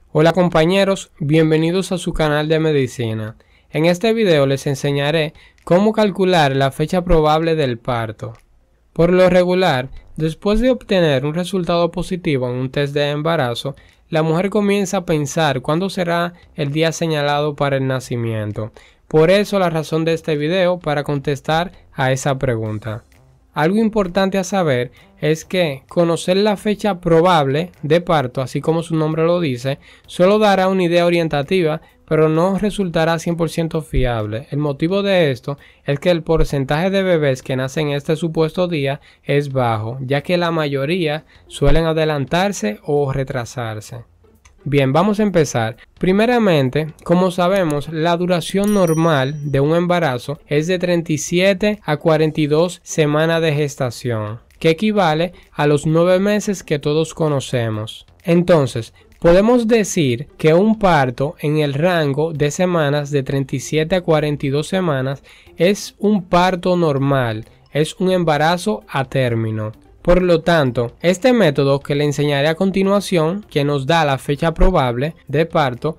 Hola compañeros, bienvenidos a su canal de medicina. En este video les enseñaré cómo calcular la fecha probable del parto. Por lo regular, después de obtener un resultado positivo en un test de embarazo, la mujer comienza a pensar cuándo será el día señalado para el nacimiento. Por eso la razón de este video para contestar a esa pregunta. Algo importante a saber es que conocer la fecha probable de parto, así como su nombre lo dice, solo dará una idea orientativa, pero no resultará 100% fiable. El motivo de esto es que el porcentaje de bebés que nacen en este supuesto día es bajo, ya que la mayoría suelen adelantarse o retrasarse. Bien, vamos a empezar. Primeramente, como sabemos, la duración normal de un embarazo es de 37 a 42 semanas de gestación, que equivale a los 9 meses que todos conocemos. Entonces, podemos decir que un parto en el rango de semanas de 37 a 42 semanas es un parto normal, es un embarazo a término. Por lo tanto, este método que le enseñaré a continuación, que nos da la fecha probable de parto,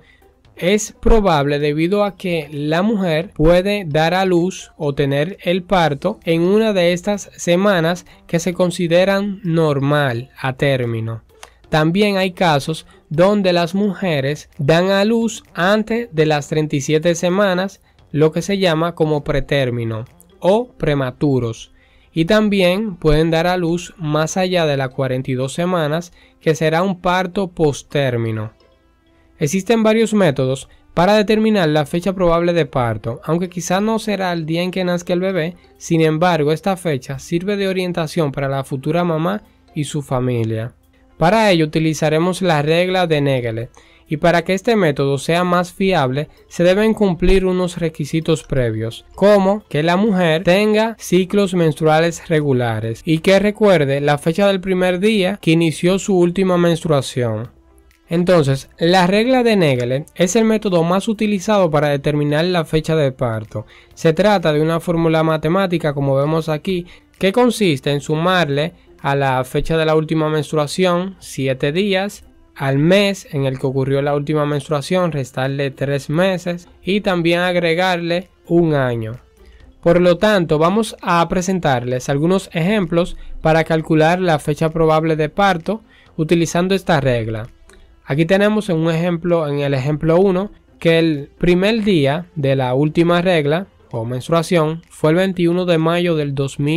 es probable debido a que la mujer puede dar a luz o tener el parto en una de estas semanas que se consideran normal a término. También hay casos donde las mujeres dan a luz antes de las 37 semanas, lo que se llama como pretérmino o prematuros. Y también pueden dar a luz más allá de las 42 semanas, que será un parto posttérmino. Existen varios métodos para determinar la fecha probable de parto, aunque quizás no será el día en que nazca el bebé. Sin embargo, esta fecha sirve de orientación para la futura mamá y su familia. Para ello utilizaremos la regla de Naegeli. Y para que este método sea más fiable, se deben cumplir unos requisitos previos, como que la mujer tenga ciclos menstruales regulares y que recuerde la fecha del primer día que inició su última menstruación. Entonces, la regla de Naegeli es el método más utilizado para determinar la fecha de parto. Se trata de una fórmula matemática, como vemos aquí, que consiste en sumarle a la fecha de la última menstruación 7 días, al mes en el que ocurrió la última menstruación restarle 3 meses y también agregarle un año. Por lo tanto, vamos a presentarles algunos ejemplos para calcular la fecha probable de parto utilizando esta regla. Aquí tenemos en el ejemplo 1 que el primer día de la última regla o menstruación fue el 21 de mayo del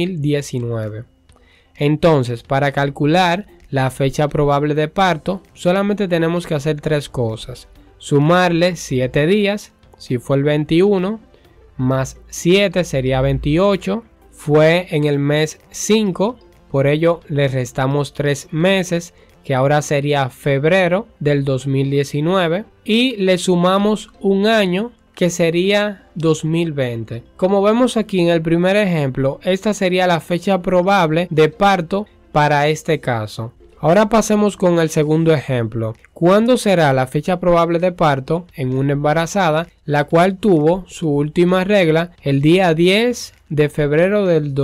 2019. Entonces, para calcular la fecha probable de parto, solamente tenemos que hacer 3 cosas. Sumarle 7 días, si fue el 21, más 7 sería 28. Fue en el mes 5, por ello le restamos 3 meses, que ahora sería febrero del 2019. Y le sumamos un año, que sería 2020. Como vemos aquí en el primer ejemplo, esta sería la fecha probable de parto para este caso. Ahora pasemos con el segundo ejemplo. ¿Cuándo será la fecha probable de parto en una embarazada, la cual tuvo su última regla el día 10 de febrero del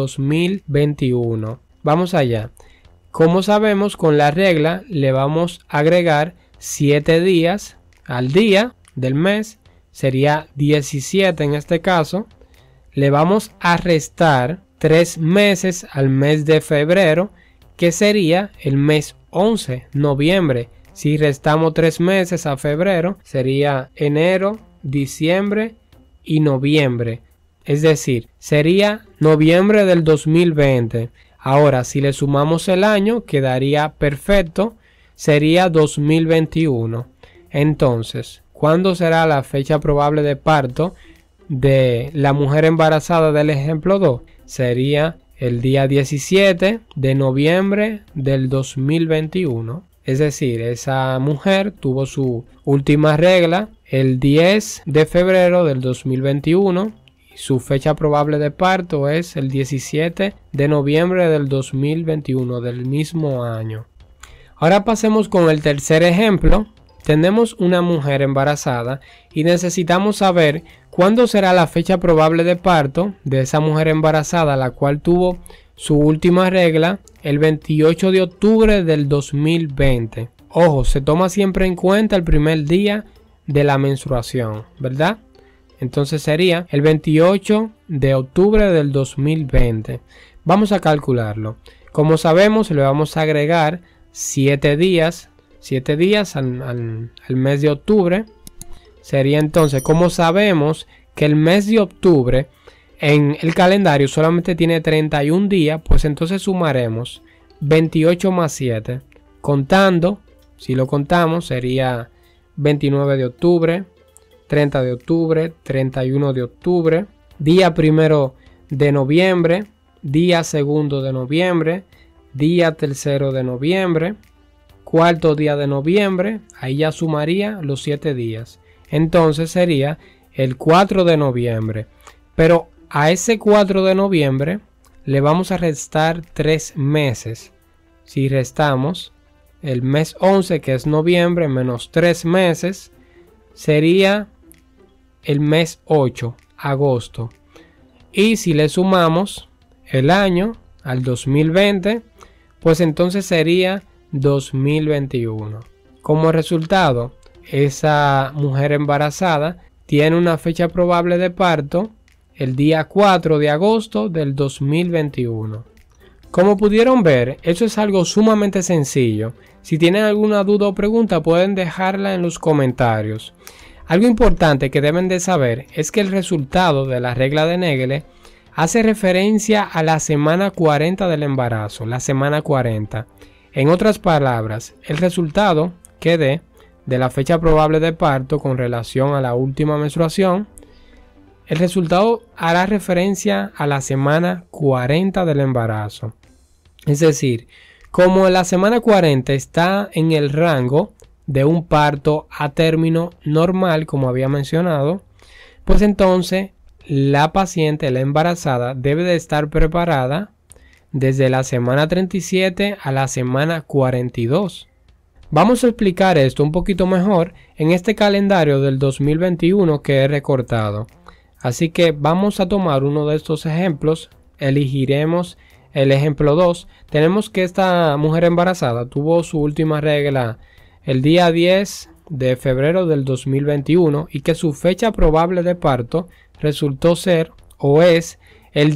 2021? Vamos allá. Como sabemos, con la regla le vamos a agregar 7 días al día del mes, sería 17 en este caso. Le vamos a restar 3 meses al mes de febrero, que sería el mes 11, noviembre. Si restamos 3 meses a febrero, sería enero, diciembre y noviembre. Es decir, sería noviembre del 2020. Ahora, si le sumamos el año, quedaría perfecto, sería 2021. Entonces, ¿cuándo será la fecha probable de parto de la mujer embarazada del ejemplo 2? Sería el día 17 de noviembre del 2021. Es decir, esa mujer tuvo su última regla el 10 de febrero del 2021. Y su fecha probable de parto es el 17 de noviembre del 2021, del mismo año. Ahora pasemos con el tercer ejemplo. Tenemos una mujer embarazada y necesitamos saber cuándo será la fecha probable de parto de esa mujer embarazada, la cual tuvo su última regla el 28 de octubre del 2020. Ojo, se toma siempre en cuenta el primer día de la menstruación, ¿verdad? Entonces sería el 28 de octubre del 2020. Vamos a calcularlo. Como sabemos, le vamos a agregar 7 días al mes de octubre. Sería entonces, como sabemos que el mes de octubre en el calendario solamente tiene 31 días, pues entonces sumaremos 28 más 7. Contando, si lo contamos, sería 29 de octubre, 30 de octubre, 31 de octubre, día 1 de noviembre, día 2 de noviembre, día 3 de noviembre, cuarto día de noviembre, ahí ya sumaría los 7 días. Entonces sería el 4 de noviembre. Pero a ese 4 de noviembre le vamos a restar 3 meses. Si restamos el mes 11, que es noviembre, menos 3 meses, sería el mes 8, agosto. Y si le sumamos el año al 2020, pues entonces sería 2021. Como resultado, esa mujer embarazada tiene una fecha probable de parto el día 4 de agosto del 2021. Como pudieron ver, eso es algo sumamente sencillo. Si tienen alguna duda o pregunta, pueden dejarla en los comentarios. Algo importante que deben de saber es que el resultado de la regla de Naegele hace referencia a la semana 40 del embarazo, la semana 40. En otras palabras, el resultado que dé de la fecha probable de parto con relación a la última menstruación, el resultado hará referencia a la semana 40 del embarazo. Es decir, como la semana 40 está en el rango de un parto a término normal, como había mencionado, pues entonces la paciente, la embarazada, debe de estar preparada desde la semana 37 a la semana 42. Vamos a explicar esto un poquito mejor en este calendario del 2021 que he recortado. Así que vamos a tomar uno de estos ejemplos. Elegiremos el ejemplo 2. Tenemos que esta mujer embarazada tuvo su última regla el día 10 de febrero del 2021 y que su fecha probable de parto resultó ser o es el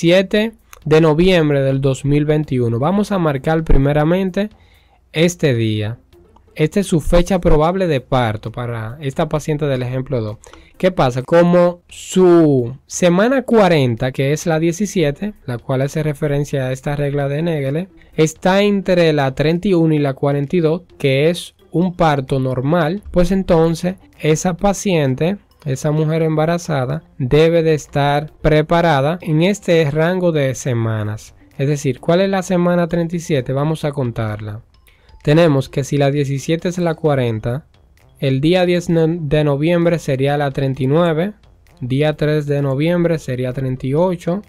17 de noviembre del 2021. Vamos a marcar primeramente este día. Esta es su fecha probable de parto para esta paciente del ejemplo 2. ¿Qué pasa? Como su semana 40, que es la 17, la cual hace referencia a esta regla de Naegele, está entre la 31 y la 42, que es un parto normal, pues entonces esa paciente, esa mujer embarazada, debe de estar preparada en este rango de semanas. Es decir, ¿cuál es la semana 37? Vamos a contarla. Tenemos que si la 17 es la 40, el día 10 de noviembre sería la 39, día 3 de noviembre sería 38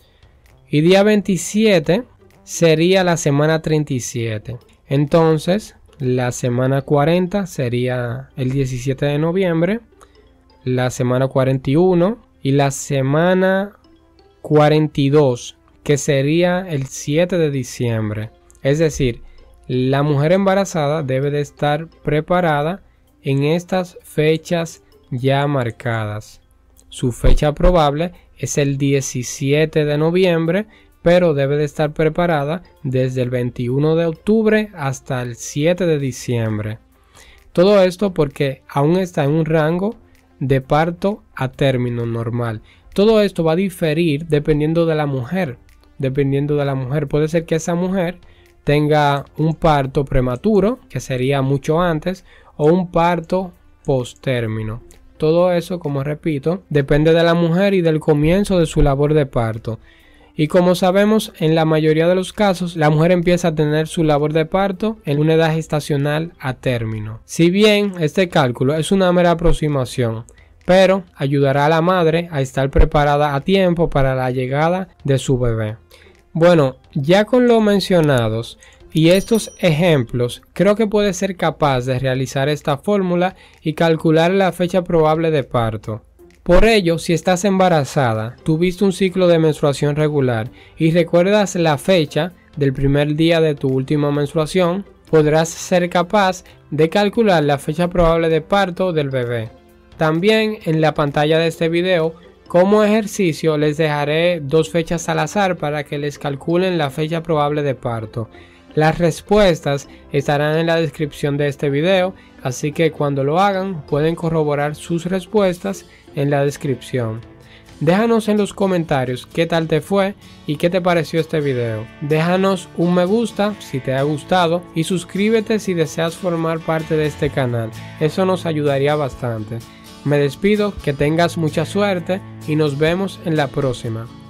y día 27 sería la semana 37. Entonces, la semana 40 sería el 17 de noviembre, la semana 41 y la semana 42, que sería el 7 de diciembre. Es decir, la mujer embarazada debe de estar preparada en estas fechas ya marcadas. Su fecha probable es el 17 de noviembre, pero debe de estar preparada desde el 21 de octubre hasta el 7 de diciembre. Todo esto porque aún está en un rango de parto a término normal. Todo esto va a diferir dependiendo de la mujer. Puede ser que esa mujer tenga un parto prematuro, que sería mucho antes, o un parto post término. Todo eso, como repito, depende de la mujer y del comienzo de su labor de parto. Y como sabemos, en la mayoría de los casos, la mujer empieza a tener su labor de parto en una edad gestacional a término. Si bien este cálculo es una mera aproximación, pero ayudará a la madre a estar preparada a tiempo para la llegada de su bebé. Bueno, ya con lo mencionados y estos ejemplos, creo que puedes ser capaz de realizar esta fórmula y calcular la fecha probable de parto. Por ello, si estás embarazada, tuviste un ciclo de menstruación regular y recuerdas la fecha del primer día de tu última menstruación, podrás ser capaz de calcular la fecha probable de parto del bebé. También en la pantalla de este video, como ejercicio, les dejaré 2 fechas al azar para que les calculen la fecha probable de parto. Las respuestas estarán en la descripción de este video, así que cuando lo hagan pueden corroborar sus respuestas en la descripción. Déjanos en los comentarios qué tal te fue y qué te pareció este video. Déjanos un me gusta si te ha gustado y suscríbete si deseas formar parte de este canal. Eso nos ayudaría bastante. Me despido, que tengas mucha suerte y nos vemos en la próxima.